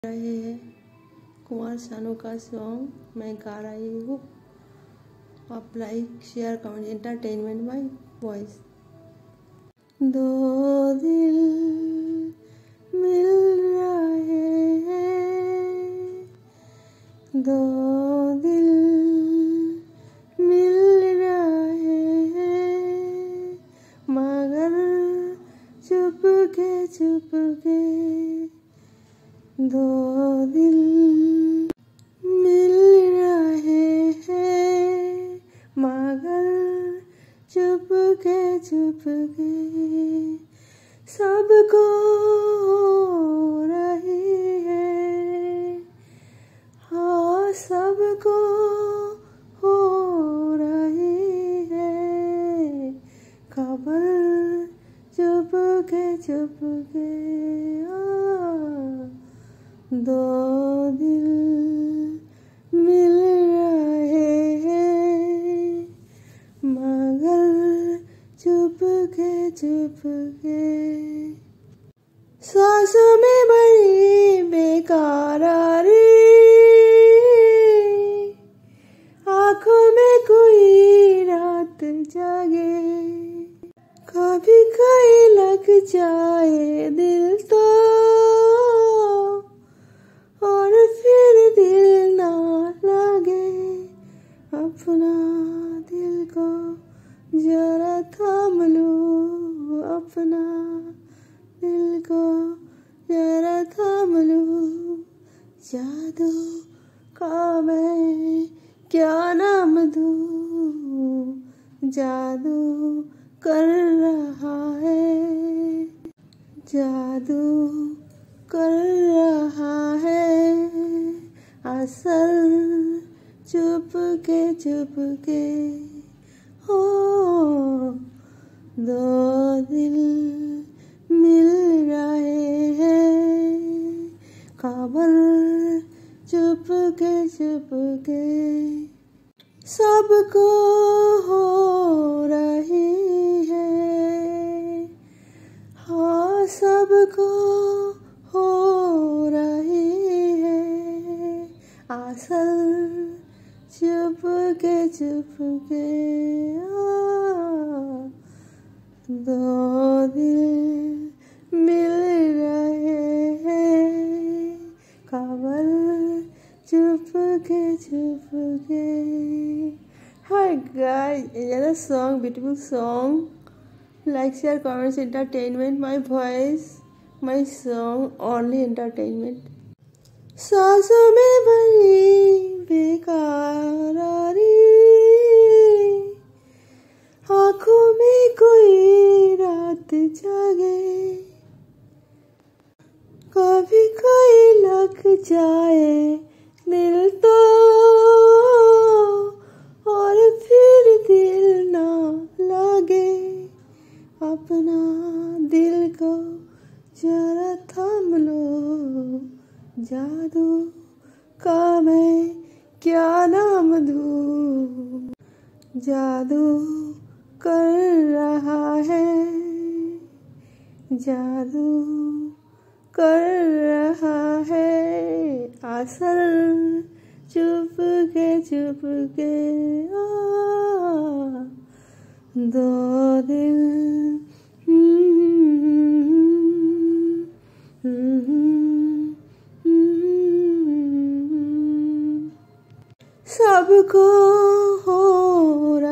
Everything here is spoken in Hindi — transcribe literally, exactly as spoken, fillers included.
रहे हैं कुमार सानू का सॉन्ग मैं गा रही हूँ। आप like share comment entertainment my voice. दो दिल मिल रहे हैं, दो दिल मिल रहे हैं, मगर चुप के चुप के दो दिल मिल रहे हैं, मगर चुप के चुप के सबको हो रही है, हाँ सबको हो रही है खबर, चुप के चुप के दो दिल मिल रहे हैं, मगर चुप के चुप के सांसों में भरी बेकरारी, आँखों में कोई रात जागे, कभी कहीं लग जाए दिल तो और फिर दिल ना लगे, अपना दिल को जरा थाम लूं, अपना दिल को जरा थाम लूं, जादू का मैं क्या नाम दूं, जादू कर रहा है, जादू कर रहा है असल, चुप के चुप के हो दो दिल मिल रहे हैं, खबर चुप के चुप के सबको हो रही है, हाँ सबको हो रही है असल, चुप के चुप के दो दिल मिल रहे हैं, खबर चुप के चुप के। Hi guys, another song, beautiful song. Like, share, comments, entertainment, my voice, my song, only entertainment. सांसों में भरी बेकरारी, आँखों में कोई रात जागे, कभी कोई लग जाए दिल तो और फिर दिल ना लगे, अपना दिल को जरा थाम लो, जादू का मैं क्या नाम दूं, जादू कर रहा है, जादू कर रहा है असल, चुप के चुप के आ, दो दिल सबको हो रहा